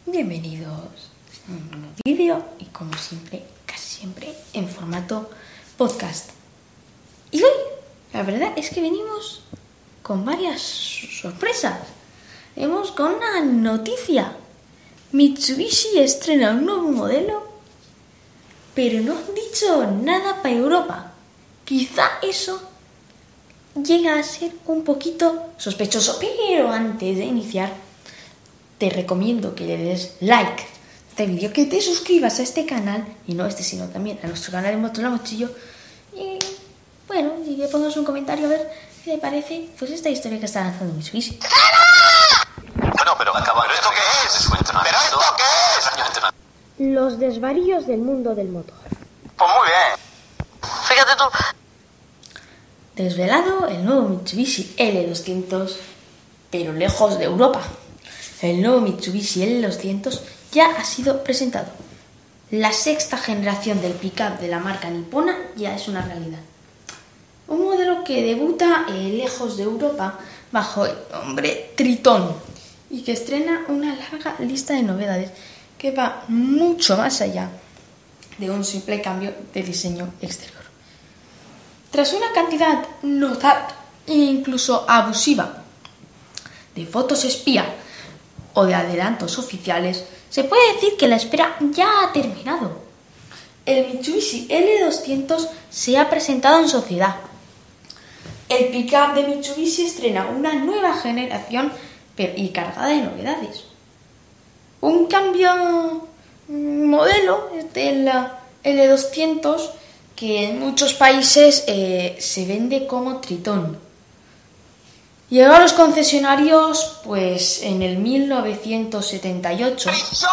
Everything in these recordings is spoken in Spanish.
Bienvenidos a un nuevo vídeo y como siempre, casi siempre, en formato podcast. Y hoy, la verdad es que venimos con varias sorpresas. Venimos con una noticia. Mitsubishi estrena un nuevo modelo, pero no han dicho nada para Europa. Quizá eso llega a ser un poquito sospechoso, pero antes de iniciar te recomiendo que le des like a este vídeo, que te suscribas a este canal, y no este sino también a nuestro canal de Moto Mochillo, y bueno, y que pongas un comentario a ver qué te parece pues esta historia que está lanzando Mitsubishi. Bueno, pero ¿esto qué es? ¿Pero esto qué es? Los desvaríos del mundo del motor. Pues muy bien. Fíjate tú. Desvelado el nuevo Mitsubishi L200, pero lejos de Europa. El nuevo Mitsubishi L200 ya ha sido presentado. La sexta generación del pickup de la marca nipona ya es una realidad. Un modelo que debuta lejos de Europa bajo el nombre Tritón y que estrena una larga lista de novedades que va mucho más allá de un simple cambio de diseño exterior. Tras una cantidad notable e incluso abusiva de fotos espía o de adelantos oficiales, se puede decir que la espera ya ha terminado. El Mitsubishi L200 se ha presentado en sociedad. El pickup de Mitsubishi estrena una nueva generación y cargada de novedades. Un cambio modelo del L200 que en muchos países se vende como Tritón. Llegó a los concesionarios pues en el 1978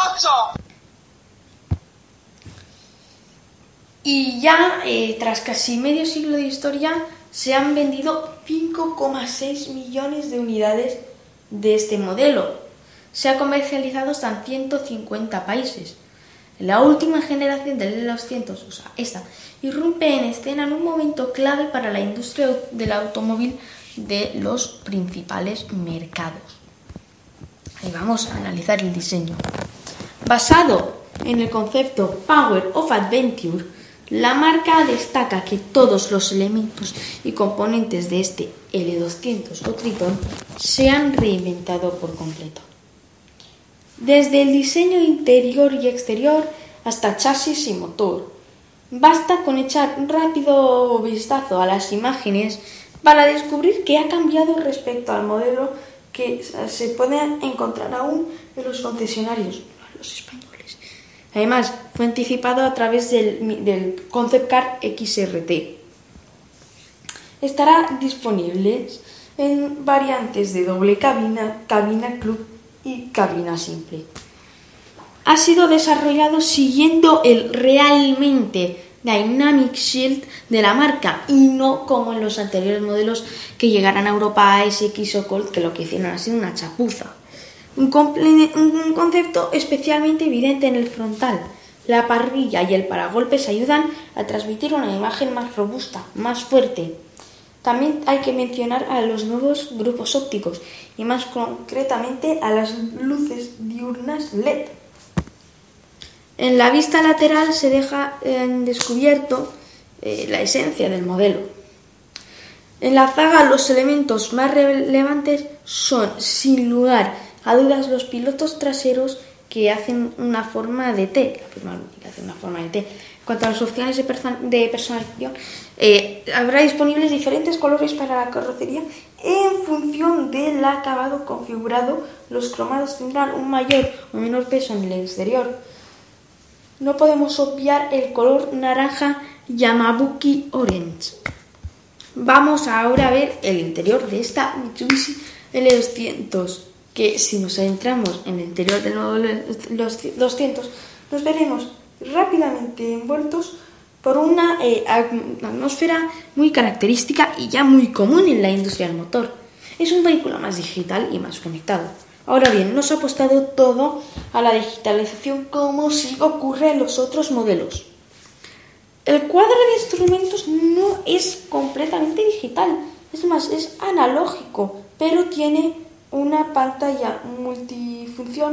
y ya tras casi medio siglo de historia se han vendido 5,6 millones de unidades de este modelo. Se ha comercializado hasta en 150 países. La última generación del L200, o sea, esta, irrumpe en escena en un momento clave para la industria del automóvil de los principales mercados. Ahí vamos a analizar el diseño. Basado en el concepto Power of Adventure, la marca destaca que todos los elementos y componentes de este L200 o Tritón se han reinventado por completo. Desde el diseño interior y exterior hasta chasis y motor. Basta con echar un rápido vistazo a las imágenes para descubrir que ha cambiado respecto al modelo que se puede encontrar aún en los concesionarios, los españoles. Además, fue anticipado a través del Concept Car XRT. Estará disponible en variantes de doble cabina, cabina club y cabina simple. Ha sido desarrollado siguiendo el realmente Dynamic Shield de la marca y no como en los anteriores modelos que llegarán a Europa a SX o Colt, que lo que hicieron ha sido una chapuza. Un concepto especialmente evidente en el frontal. La parrilla y el paragolpes ayudan a transmitir una imagen más robusta, más fuerte. También hay que mencionar a los nuevos grupos ópticos y más concretamente a las luces diurnas LED. En la vista lateral se deja en descubierto la esencia del modelo. En la zaga los elementos más relevantes son, sin lugar a dudas, los pilotos traseros que hacen una forma de T. En cuanto a las opciones de personalización, habrá disponibles diferentes colores para la carrocería en función del acabado configurado. Los cromados tendrán un mayor o menor peso en el exterior. No podemos obviar el color naranja Yamabuki Orange. Vamos ahora a ver el interior de esta Mitsubishi L200, que si nos adentramos en el interior del nuevo L200 nos veremos rápidamente envueltos por una atmósfera muy característica y ya muy común en la industria del motor. Es un vehículo más digital y más conectado. Ahora bien, no se ha apostado todo a la digitalización como sí ocurre en los otros modelos. El cuadro de instrumentos no es completamente digital, es más, es analógico, pero tiene una pantalla multifunción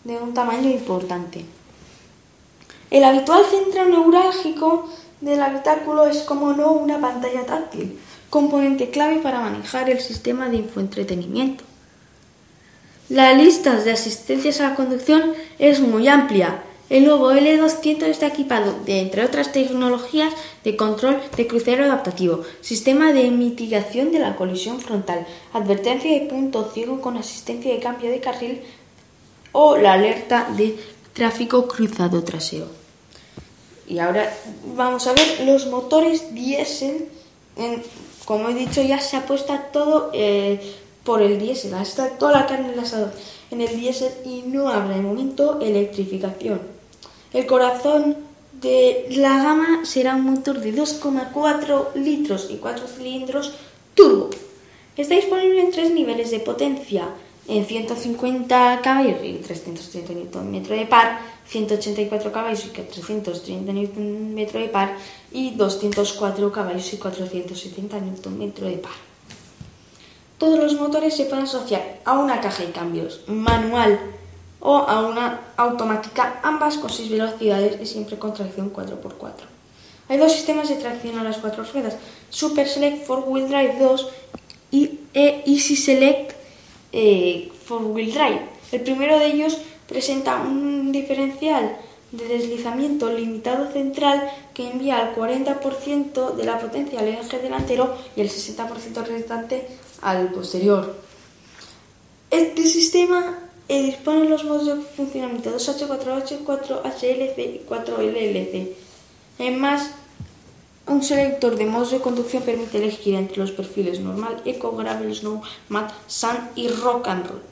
de un tamaño importante. El habitual centro neurálgico del habitáculo es, como no, una pantalla táctil, componente clave para manejar el sistema de infoentretenimiento. La lista de asistencias a la conducción es muy amplia. El nuevo L200 está equipado de, entre otras tecnologías, de control de crucero adaptativo, sistema de mitigación de la colisión frontal, advertencia de punto ciego con asistencia de cambio de carril o la alerta de tráfico cruzado trasero. Y ahora vamos a ver los motores diésel. Como he dicho, ya se apuesta todo por el diésel. Está toda la carne en el asador en el diésel y no habrá de momento electrificación. El corazón de la gama será un motor de 2,4 litros y 4 cilindros turbo. Está disponible en 3 niveles de potencia, en 150 caballos y 330 Nm de par, 184 caballos y 330 Nm de par y 204 caballos y 470 Nm de par. Todos los motores se pueden asociar a una caja de cambios manual o a una automática, ambas con 6 velocidades y siempre con tracción 4x4. Hay 2 sistemas de tracción a las 4 ruedas, Super Select 4-Wheel Drive 2 y Easy Select 4-Wheel Drive. El primero de ellos presenta un diferencial de deslizamiento limitado central que envía el 40% de la potencia al eje delantero y el 60% restante al posterior. Este sistema dispone de los modos de funcionamiento 2H, 4H, 4HLC y 4LLC. Además, un selector de modos de conducción permite elegir entre los perfiles normal, eco, gravel, snow, mud, sand y rock and roll.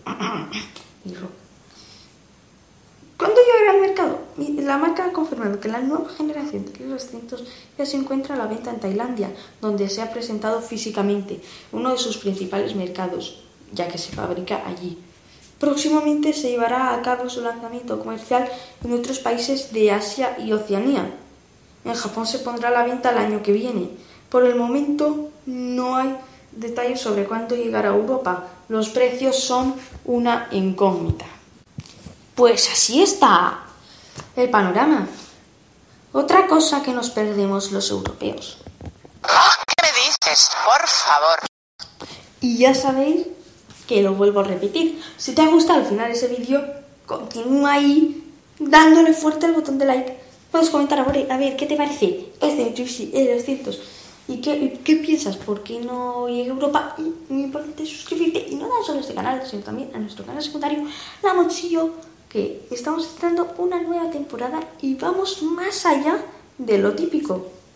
¿Cuándo llegará al mercado? La marca ha confirmado que la nueva generación de L200 ya se encuentra a la venta en Tailandia, donde se ha presentado físicamente, uno de sus principales mercados, ya que se fabrica allí. Próximamente se llevará a cabo su lanzamiento comercial en otros países de Asia y Oceanía. En Japón se pondrá a la venta el año que viene. Por el momento no hay detalles sobre cuándo llegará a Europa. Los precios son una incógnita. Pues así está el panorama. Otra cosa que nos perdemos los europeos. ¿Qué me dices? Por favor. Y ya sabéis que lo vuelvo a repetir. Si te ha gustado al final ese vídeo, continúa ahí dándole fuerte al botón de like. Puedes comentar a ver qué te parece este Mitsubishi L200 y qué piensas, por qué no llega a Europa. Y muy importante es suscribirte y no tan solo a este canal, sino también a nuestro canal secundario La Mochillo, que estamos estrenando una nueva temporada y vamos más allá de lo típico.